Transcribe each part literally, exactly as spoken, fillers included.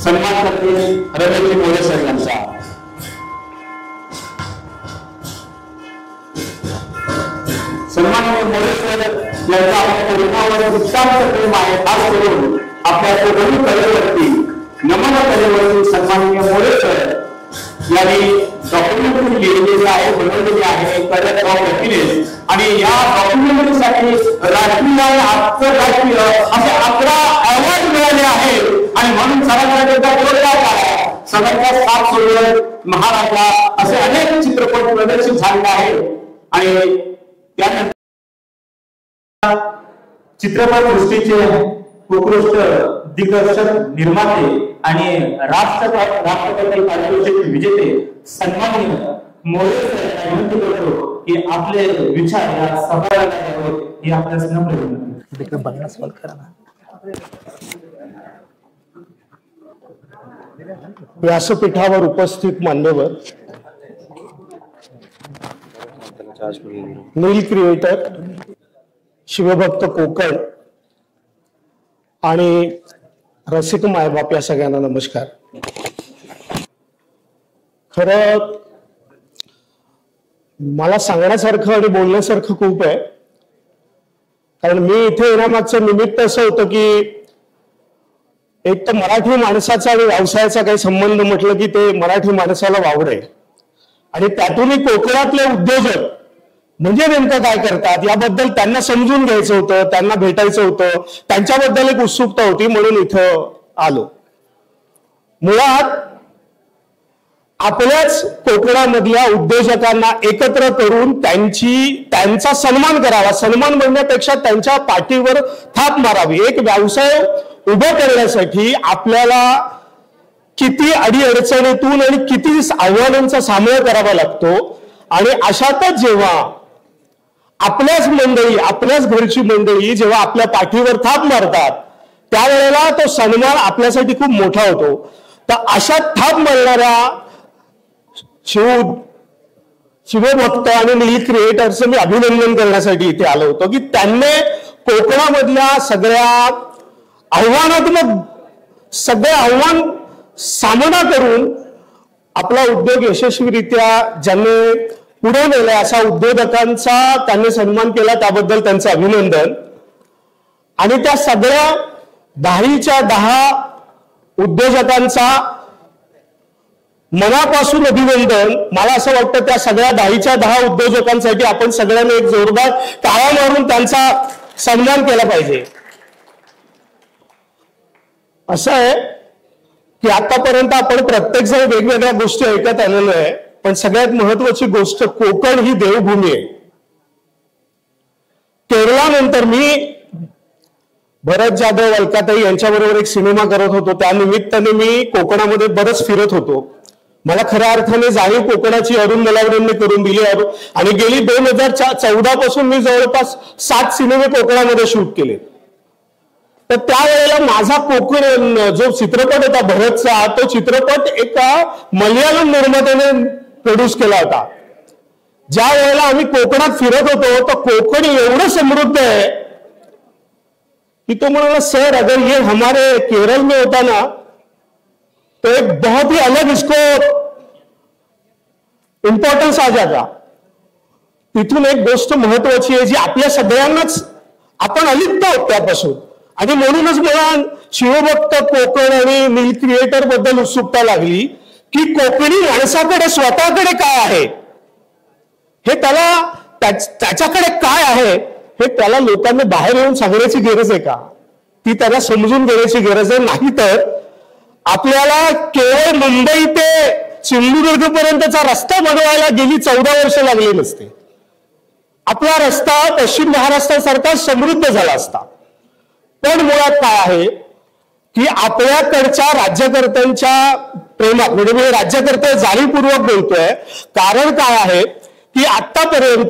सन्मान करते रमेश मोरे सर यांचा। सन्माननीय मोरे सर यांचा आपल्या कोकणावर उत्तम प्रेम आहे, खास करून आपल्या कोकणी कलेवरती नमन कलेवरती सन्माननीय मोरे सर यांनी डॉक्युमेंटरी लिहिलेली आहे, बनवलेली आहे कलेत राव व्यक्तीने। आणि या डॉक्युमेंटरीसाठी राष्ट्रीय आणि आंतरराष्ट्रीय असे अकरा अवॉर्ड मिळाले आहे। आणि म्हणून सगळ्यांचा साथ सोडून महाराजा असे अनेक चित्रपट प्रदर्शित झालेले आहे। आणि त्यानंतर चित्रपट सृष्टीचे उत्कृष्ट दिग्दर्शक निर्माते आणि राष्ट्र राष्ट्रपती पारितोषिक विजेते सन्माननीय मोरे सर विनंती करतो की आपले विचार या सभागृहाला द्यावेत, ही आपल्यास नम्र विनंती। तिकडे बघणं सवाल करा ना। व्यासपीठावर उपस्थित मान्यवर, नील क्रिएटर, शिवभक्त कोकण आणि रसिक मायबाप या सगळ्यांना नमस्कार। खरं मला सांगण्यासारखं आणि बोलण्यासारखं खूप आहे, कारण मी इथे येण्यामागचं निमित्त असं होतं की एक तर मराठी माणसाचा आणि व्यवसायाचा काही संबंध म्हटलं की ते मराठी माणसाला वावरे, आणि त्यातूनही कोकणातले उद्योजक म्हणजे नेमकं काय करतात याबद्दल त्यांना समजून घ्यायचं होतं, त्यांना भेटायचं होतं, त्यांच्याबद्दल एक उत्सुकता होती, म्हणून इथं आलो। मुळात आपल्याच कोकणामधल्या उद्योजकांना एकत्र करून त्यांची त्यांचा सन्मान करावा, सन्मान म्हणण्यापेक्षा त्यांच्या पाठीवर थाप मारावी। एक व्यवसाय उभा करण्यासाठी आपल्याला किती अडीअडचणीतून आणि किती आव्हानांचा सामना करावा लागतो, आणि अशातच जेव्हा आपल्याच मंडळी आपल्याच घरची मंडळी जेव्हा आपल्या पाठीवर थाप मारतात त्यावेळेला तो सन्मान आपल्यासाठी खूप मोठा होतो। तर अशा थाप मारणाऱ्या शिव शिवभक्त आणि नील क्रिएटरचं मी अभिनंदन करण्यासाठी इथे आलो होतो की त्यांनी कोकणामधल्या सगळ्या आव्हानात्मक सगळे आव्हान सामना करून आपला उद्योग यशस्वीरित्या ज्यांनी पुढे नेला अशा उद्योजकांचा त्यांनी सन्मान केला, त्याबद्दल त्यांचं अभिनंदन। आणि त्या सगळ्या दहाच्या दहा उद्योजकांचा मनापासून अभिनंदन। मला असं वाटतं त्या सगळ्या दहाच्या दहा उद्योजकांसाठी आपण सगळ्यांनी एक जोरदार टाळ्या मारून त्यांचा सन्मान केला पाहिजे। असं आहे की आतापर्यंत आपण प्रत्येक जण वेगवेगळ्या गोष्टी ऐकत आलेलो आहे, पण सगळ्यात महत्वाची गोष्ट कोकण ही देवभूमी आहे। केरळानंतर मी भरत जाधव अलकाताई यांच्याबरोबर एक सिनेमा करत होतो, त्या निमित्ताने मी कोकणामध्ये बरंच फिरत होतो। मला खऱ्या अर्थाने जाणीव कोकणाची अरुण मलावडेंनी करून दिली, आणि गेली दोन हजार चौदा पासून मी जवळपास सात सिनेमे कोकणामध्ये शूट केले। तर त्यावेळेला माझा कोकण जो चित्रपट होता भरतचा, तो चित्रपट एका मल्याळम निर्मात्याने प्रोड्यूस केला होता। ज्या वेळेला आम्ही कोकणात फिरत होतो तर कोकण एवढं समृद्ध आहे कि तो म्हणाला, सर अगर ये हमारे केरल में होता ना तो एक बहुत ही अलग इसको इंपॉर्टन्स आ जाता। तिथून एक गोष्ट महत्वाची आहे जी आपल्या सगळ्यांनाच आपण अलिप्त आहोत त्यापासून, आणि म्हणूनच मला शिवभक्त कोकण आणि नील क्रिएटर बद्दल उत्सुकता लागली की कोकणी माणसाकडे स्वतःकडे काय आहे, हे त्याला त्याच्याकडे काय आहे हे त्याला लोकांना बाहेर येऊन सांगण्याची गरज आहे का, ती त्याला समजून घेण्याची गरज आहे। नाही तर आपल्याला केवळ मुंबई ते सिंधुदुर्ग पर्यंतचा रस्ता बनवायला गेली चौदा वर्ष लागली नसते, आपला रस्ता पश्चिम महाराष्ट्रासारखा समृद्ध झाला असता। पण मुळात काय आहे की आपल्याकडच्या राज्यकर्त्यांच्या प्रेमात, म्हणजे मी राज्यकर्ते जाणीवपूर्वक बोलतोय, कारण काय आहे की आतापर्यंत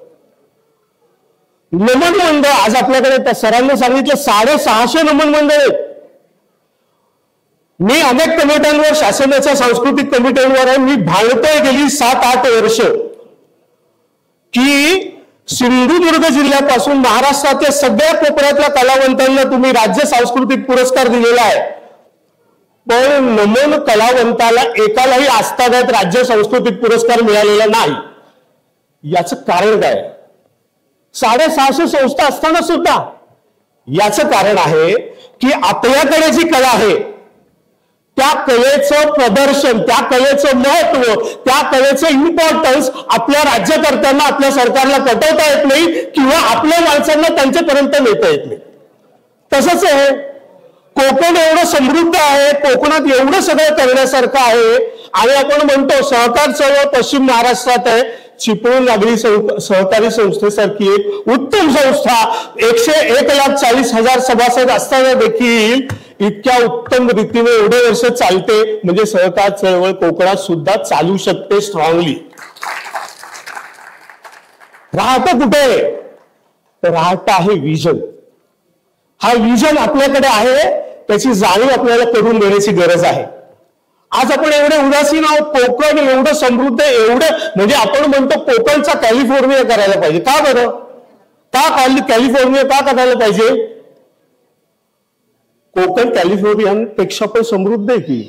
नमन मंडळ, आज आपल्याकडे सरांनी सांगितलं साडेसहाशे नमन मंडळ आहेत। मी अनेक कमिट्यांवर, शासनाच्या सांस्कृतिक कमिट्यांवर आहे, मी भांडतोय गेली सात आठ वर्ष की सिंधुदुर्ग जिल्ह्यापासून महाराष्ट्रातल्या सगळ्या कोपऱ्यातल्या कलावंतांना तुम्ही राज्य सांस्कृतिक पुरस्कार दिलेला आहे, पण नमन कलावंताला एकालाही आस्थागत राज्य सांस्कृतिक पुरस्कार मिळालेला नाही. याचं कारण काय? साडेसहाशे संस्था असताना सुद्धा. याचं कारण आहे की आपल्याकडे जी कला आहे त्या कलेचं प्रदर्शन, त्या कलेचं महत्व, त्या कलेचं इम्पॉर्टन्स आपल्या राज्यकर्त्यांना, आपल्या सरकारला पटवता येत नाही किंवा आपल्या माणसांना त्यांच्यापर्यंत नेता येत नाही. तसंच आहे, कोकण एवढं समृद्ध आहे, कोकणात एवढं सगळं करण्यासारखं आहे आणि आपण म्हणतो सहकार चळवळ पश्चिम महाराष्ट्रात आहे. चिपळूण नागरी सहकारी संस्थेसारखी एक उत्तम संस्था एकशे एक लाख चाळीस हजार सभासद असताना देखील इतक्या उत्तम रीतीने एवढे वर्ष चालते म्हणजे सहकार चळवळ कोकणात सुद्धा चालू शकते स्ट्रॉंगली. राहतं कुठे? तर राहतं आहे विजन. हा विजन आपल्याकडे आहे, त्याची जाणीव आपल्याला करून देण्याची गरज आहे. आज आपण एवढे उदासीन आहोत. कोकण एवढं समृद्ध, एवढं म्हणजे आपण म्हणतो कोकणचा कॅलिफोर्निया करायला पाहिजे. का बरं? का कॅलिफोर्निया का करायला पाहिजे? कोकण कॅलिफोर्नियापेक्षा पण समृद्ध आहे की.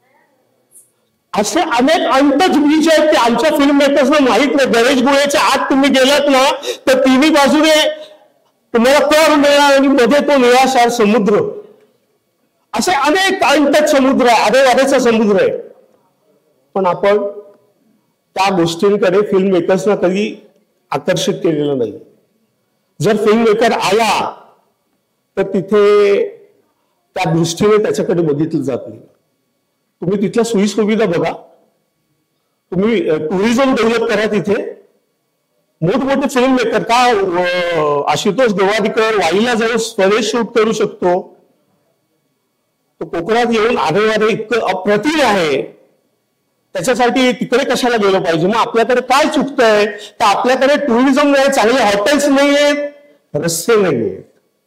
असे अनेक अनटच बीच आहेत ते आमच्या फिल्म मेकर्सना माहित नाही. गणेश गुहेच्या आत तुम्ही गेलात ना तर तिन्ही बाजूने तुम्हाला कर मिळणार आणि मध्ये तो निळाशार समुद्र. असे अनेक अनटच समुद्र आहे, आरेवारेचा समुद्र आहे. पण आपण त्या गोष्टींकडे फिल्म मेकर्सना कधी आकर्षित केलेलं नाही. जर फिल्म मेकर आला तर तिथे त्या दृष्टीने त्याच्याकडे बघितलं जात नाही. तुम्ही तिथल्या सोयीसुविधा बघा, तुम्ही टुरिझम डेव्हलप करा. तिथे मोठमोठे फिल्म मेकर का आशुतोष गवारीकर वाईला जाऊन स्वदेश शूट करू शकतो, तो कोकणात येऊन आरेवारे इतकं अप्रतिम आहे, त्याच्यासाठी तिकडे कशाला गेलं पाहिजे? मग आपल्याकडे काय चुकतंय? तर आपल्याकडे टुरिझम नाही, चांगले हॉटेल्स नाही आहेत, रस्ते नाही आहेत.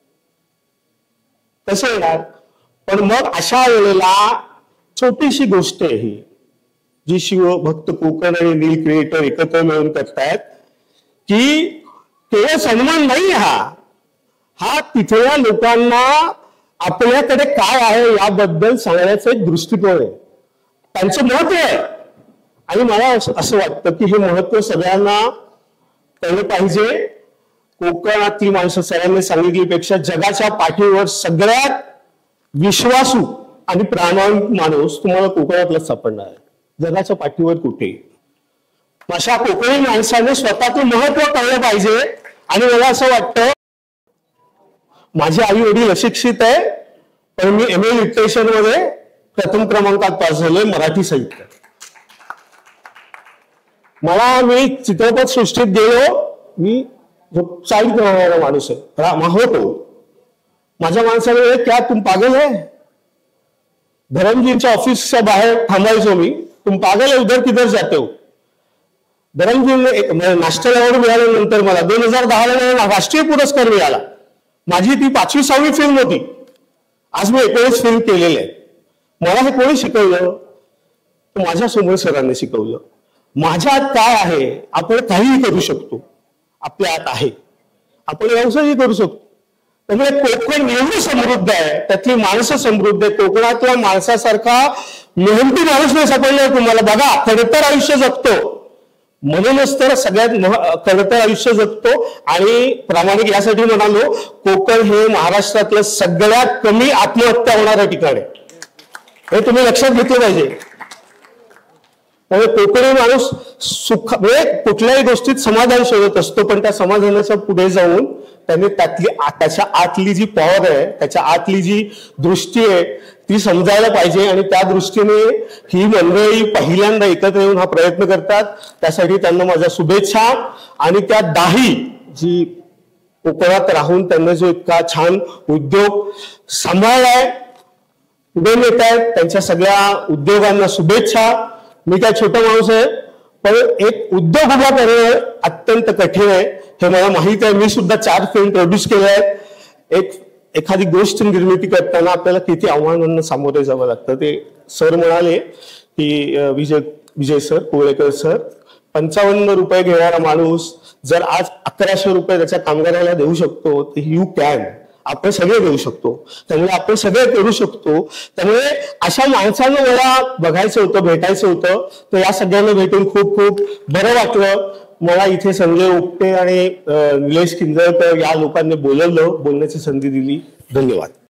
कसं येणार? पण मग अशा वेळेला छोटीशी गोष्ट आहे ही जी शिवभक्त कोकण आणि नील क्रिएटर एकत्र मिळून करतायत की केवळ सन्मान नाही, हा हा तिथल्या लोकांना आपल्याकडे काय आहे याबद्दल सांगण्याचा एक दृष्टिकोन आहे. त्यांचं महत्व आहे आणि मला असं वाटतं की हे महत्व सगळ्यांना कळलं पाहिजे. कोकणातली माणसं सगळ्यांनी सांगितल्यापेक्षा जगाच्या पाठीवर सगळ्यात विश्वासू आणि प्रामाणिक माणूस तुम्हाला कोकणातलाच सापडणार आहे, जगाच्या पाठीवर कुठे. अशा कोकणी माणसाने स्वतःचं महत्व कळलं पाहिजे. आणि मला असं वाटतं, माझे आई वडील अशिक्षित आहे पण मी एम ए लिटरेचर मध्ये प्रथम क्रमांकात पास झालोय मराठी साहित्य. मला मी चित्रपट सृष्टीत गेलो, मी जो चाळीस करणारा माणूस आहे होतो. माझ्या माणसाने क्या तुम पागल है, धरमजींच्या ऑफिसच्या बाहेर थांबायचो मी. तुम पागल है, उधर किधर जाते हो. धरमजींनी नॅशनल अवॉर्ड मिळाल्यानंतर मला दोन हजार दहाला राष्ट्रीय पुरस्कार मिळाला. माझी ती पाचवी सहावी फिल्म होती. आज मी एकोणीस फिल्म केलेले आहे. मला हे कोणी शिकवलं? माझ्या समोर सरांनी शिकवलं. माझ्या आत काय आहे? आपण काहीही करू शकतो. आपल्या आत आहे, आपण व्यवसायही करू शकतो. त्यामुळे कोकण एवढं समृद्ध आहे, त्यातली माणसं समृद्ध आहे. कोकणातल्या माणसासारखा मेहनती माणूस नाही सापडला तुम्हाला. बघा, खडतर आयुष्य जगतो, म्हणूनच तर सगळ्यात खडतर आयुष्य जगतो. आणि प्रामाणिक यासाठी म्हणालो, कोकण हे महाराष्ट्रातलं सगळ्यात कमी आत्महत्या होणारं ठिकाण आहे, हे तुम्ही लक्षात घेतलं पाहिजे. त्यामुळे कोकणी माणूस सुख म्हणजे कुठल्याही गोष्टीत समाधान शोधत असतो, पण त्या समाधानाच्या पुढे जाऊन त्याने त्यातली त्याच्या आतली जी पॉवर आहे, त्याच्या आतली जी दृष्टी आहे ती समजायला पाहिजे. आणि त्या दृष्टीने ही मंडळी पहिल्यांदा एकत्र येऊन हा प्रयत्न करतात. त्यासाठी त्यांना माझ्या शुभेच्छा. आणि त्या दाही जी कोकणात राहून त्यांना जो इतका छान उद्योग सांभाळलाय, पुढे येत आहेत, त्यांच्या सगळ्या उद्योगांना शुभेच्छा. मी काय छोटा माणूस आहे, पण एक उद्योग उभा करणं अत्यंत कठीण आहे हे मला माहित आहे. मी सुद्धा चार फिल्म प्रोड्यूस केल्या आहेत. एक एखादी गोष्ट निर्मिती करताना आपल्याला किती आव्हानांना सामोरे जावं लागतं. ते सर म्हणाले की विजय विजय सर कोळेकर सर, पंचावन्न रुपये घेणारा माणूस जर आज अकराशे रुपये त्याच्या कामगाराला देऊ शकतो तर यू कॅन. आपण सगळे देऊ शकतो, त्यामुळे आपण सगळे करू शकतो. त्यामुळे अशा माणसांना मला बघायचं होतं, भेटायचं होतं. तर या सगळ्यांना भेटून खूप खूप बरं वाटलं. मला इथे संजय ओक्ते आणि निलेश किंजळकर या लोकांनी बोलवलं, बोलण्याची संधी दिली. धन्यवाद.